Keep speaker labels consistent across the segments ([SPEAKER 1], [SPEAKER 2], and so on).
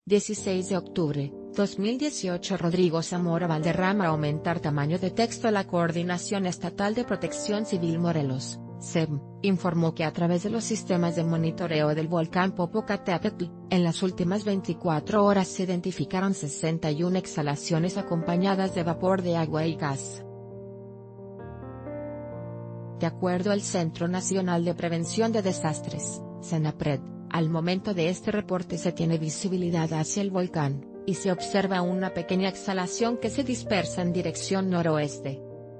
[SPEAKER 1] 16 de octubre, 2018. Rodrigo Zamora Valderrama. Aumentar tamaño de texto. La Coordinación Estatal de Protección Civil Morelos, CEM, informó que a través de los sistemas de monitoreo del volcán Popocatépetl, en las últimas 24 horas se identificaron 61 exhalaciones acompañadas de vapor de agua y gas. De acuerdo al Centro Nacional de Prevención de Desastres, CENAPRED, al momento de este reporte se tiene visibilidad hacia el volcán, y se observa una pequeña exhalación que se dispersa en dirección noroeste.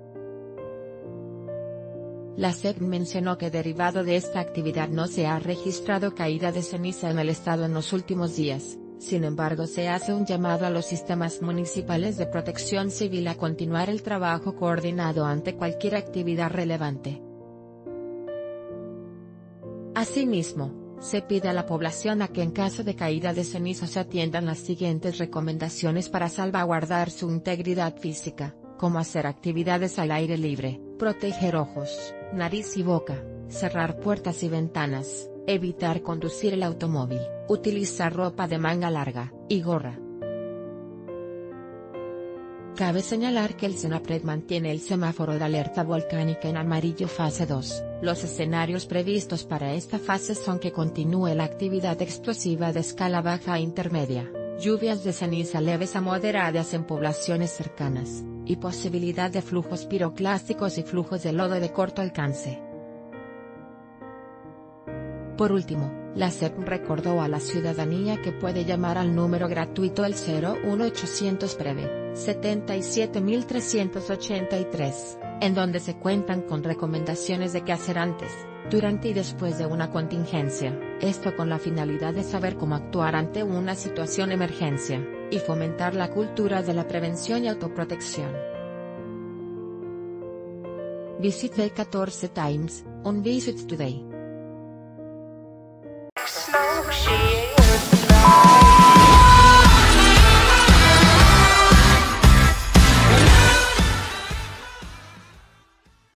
[SPEAKER 1] La SEP mencionó que derivado de esta actividad no se ha registrado caída de ceniza en el estado en los últimos días, sin embargo se hace un llamado a los sistemas municipales de protección civil a continuar el trabajo coordinado ante cualquier actividad relevante. Asimismo, se pide a la población a que en caso de caída de ceniza se atiendan las siguientes recomendaciones para salvaguardar su integridad física, como hacer actividades al aire libre, proteger ojos, nariz y boca, cerrar puertas y ventanas, evitar conducir el automóvil, utilizar ropa de manga larga, y gorra. Cabe señalar que el CENAPRED mantiene el semáforo de alerta volcánica en amarillo fase 2, los escenarios previstos para esta fase son que continúe la actividad explosiva de escala baja a intermedia, lluvias de ceniza leves a moderadas en poblaciones cercanas, y posibilidad de flujos piroclásticos y flujos de lodo de corto alcance. Por último, la SEP recordó a la ciudadanía que puede llamar al número gratuito el 01800 PREVE, 77383, en donde se cuentan con recomendaciones de qué hacer antes, durante y después de una contingencia, esto con la finalidad de saber cómo actuar ante una situación de emergencia, y fomentar la cultura de la prevención y autoprotección. Visit the 14 Times, on Visit Today.